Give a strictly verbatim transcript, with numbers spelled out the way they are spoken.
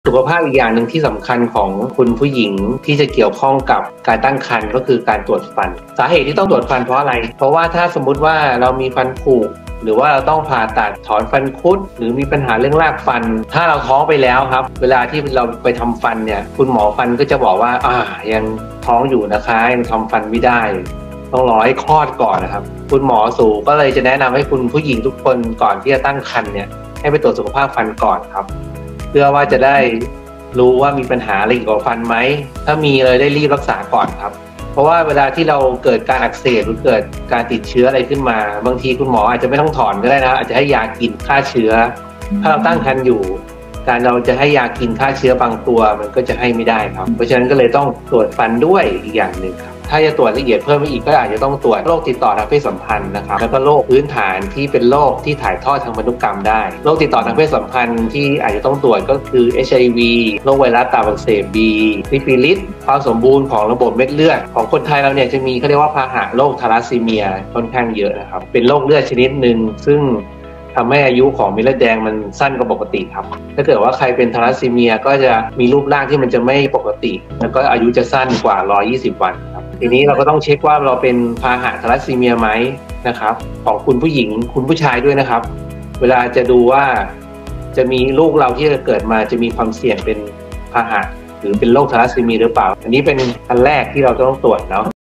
สุขภาพอีกอย่างหนึ่งที่สำคัญของคุณผู้หญิงที่จะเกี่ยวข้องกับการตั้งครรภ์ก็คือการตรวจฟันสาเหตุที่ต้องตรวจฟันเพราะอะไรเพราะว่าถ้าสมมุติว่าเรามีฟันผุหรือว่าเราต้องผ่าตัดถอนฟันคุดหรือมีปัญหาเรื่องรากฟันถ้าเราท้องไปแล้วครับเวลาที่เราไปทำฟันเนี่ยคุณหมอฟันก็จะบอกว่าอ่ายังท้องอยู่นะคะยังทำฟันไม่ได้ต้องรอให้คลอดก่อนนะครับคุณหมอสูก็เลยจะแนะนำให้คุณผู้หญิงทุกคนก่อนที่จะตั้งครรภ์เนี่ยให้ไปตรวจสุขภาพฟันก่อนครับเพื่อว่าจะได้รู้ว่ามีปัญหาอะไรเกี่ยวกับฟันไหมถ้ามีเลยได้รีบรักษาก่อนครับเพราะว่าเวลาที่เราเกิดการอักเสบหรือเกิดการติดเชื้ออะไรขึ้นมาบางทีคุณหมออาจจะไม่ต้องถอนก็ได้นะอาจจะให้ยากินฆ่าเชื้อถ้าเราตั้งครรภ์อยู่การเราจะให้ยากินฆ่าเชื้อบางตัวมันก็จะให้ไม่ได้ครับเพราะฉะนั้นก็เลยต้องตรวจฟันด้วยอีกอย่างหนึ่งครับถ้าจะตรวจละเอียดเพิ่มไปอีกก็อาจจะต้องตรวจโรคติดต่อทางเพศสัมพันธ์นะครับแล้วก็โรคพื้นฐานที่เป็นโรคที่ถ่ายทอดทางพันธุกรรมได้โรคติดต่อทางเพศสัมพันธ์ที่อาจจะต้องตรวจก็คือ เอช ไอ วี โรคไวรัสตับอักเสบ บี ซิฟิลิสความสมบูรณ์ของระบบเม็ดเลือดของคนไทยเราเนี่ยจะมีเขาเรียกว่าพาหะโรคทาลัสซีเมียค่อนข้างเยอะนะครับเป็นโรคเลือดชนิดหนึ่งซึ่งทำให้อายุของเม็ดเลือดแดงมันสั้นกว่าปกติครับถ้าเกิดว่าใครเป็นทาลัสซีเมียก็จะมีรูปร่างที่มันจะไม่ปกติแล้วก็อายุจะสั้นกว่าหนึ่งร้อยยี่สิบวันครับทีนี้เราก็ต้องเช็คว่าเราเป็นพาหะทาลัสซีเมียไหมนะครับของคุณผู้หญิงคุณผู้ชายด้วยนะครับเวลาจะดูว่าจะมีลูกเราที่จะเกิดมาจะมีความเสี่ยงเป็นพาหะหรือเป็นโรคทาลัสซีเมียหรือเปล่าอันนี้เป็นอันแรกที่เราต้องตรวจเนาะ